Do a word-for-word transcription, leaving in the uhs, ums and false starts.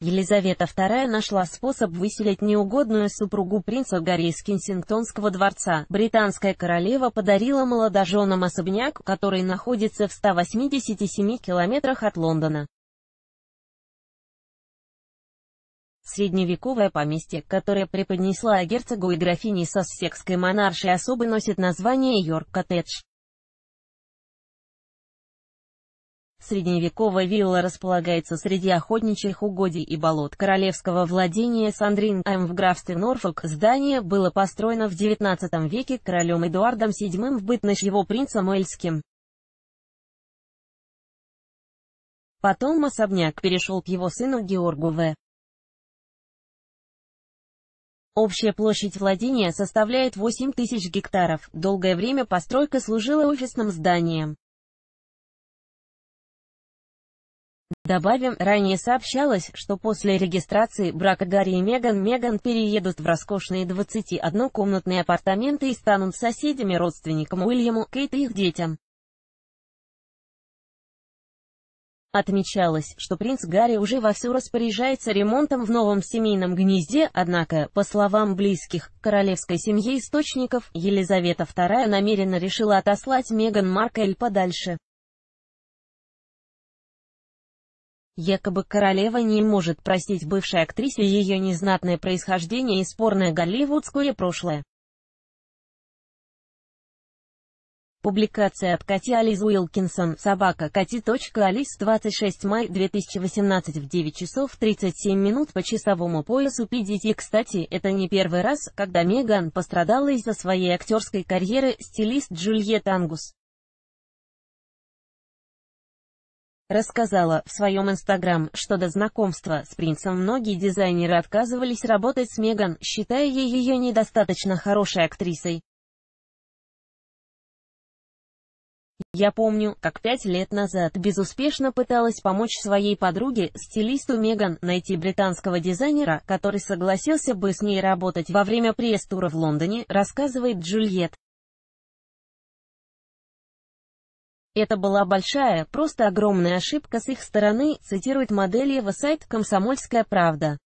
Елизавета вторая нашла способ выселить неугодную супругу принца Гарри из Кенсингтонского дворца. Британская королева подарила молодоженам особняк, который находится в ста восьмидесяти семи километрах от Лондона. Средневековое поместье, которое преподнесла герцогу и графине сассекской монаршей особы, носит название Йорк-коттедж. Средневековая вилла располагается среди охотничьих угодий и болот королевского владения Сандрингхэм в графстве Норфолк. Здание было построено в девятнадцатом веке королем Эдуардом седьмым в бытность его принцем Уэльским. Потом особняк перешел к его сыну Георгу В. Общая площадь владения составляет восемь тысяч гектаров. Долгое время постройка служила офисным зданием. Добавим, ранее сообщалось, что после регистрации брака Гарри и Меган, Меган переедут в роскошные двадцатиоднокомнатные апартаменты и станут соседями родственникам Уильяму, Кейт и их детям. Отмечалось, что принц Гарри уже вовсю распоряжается ремонтом в новом семейном гнезде, однако, по словам близких к королевской семье источников, Елизавета вторая намеренно решила отослать Меган Маркель подальше. Якобы королева не может простить бывшей актрисе ее незнатное происхождение и спорное голливудское прошлое. Публикация от Кати Алис Уилкинсон, собака Кати.Алис, двадцать шестого мая две тысячи восемнадцатого в девять часов тридцать семь минут по часовому поясу пи ди ти. Кстати, это не первый раз, когда Меган пострадала из-за своей актерской карьеры. Стилист Джульетта Ангус рассказала в своем инстаграм, что до знакомства с принцем многие дизайнеры отказывались работать с Меган, считая ее недостаточно хорошей актрисой. «Я помню, как пять лет назад безуспешно пыталась помочь своей подруге, стилисту Меган, найти британского дизайнера, который согласился бы с ней работать во время пресс-тура в Лондоне», рассказывает Джульетта. «Это была большая, просто огромная ошибка с их стороны», цитирует модель Ева сайт «Комсомольская правда».